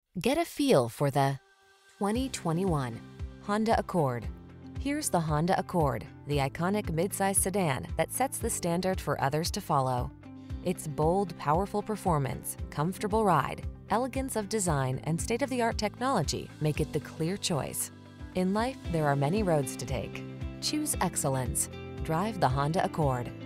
Get a feel for the 2021 Honda Accord. Here's the Honda Accord, the iconic midsize sedan that sets the standard for others to follow. Its bold, powerful performance, comfortable ride, elegance of design, and state-of-the-art technology make it the clear choice. In life, there are many roads to take. Choose excellence. Drive the Honda Accord.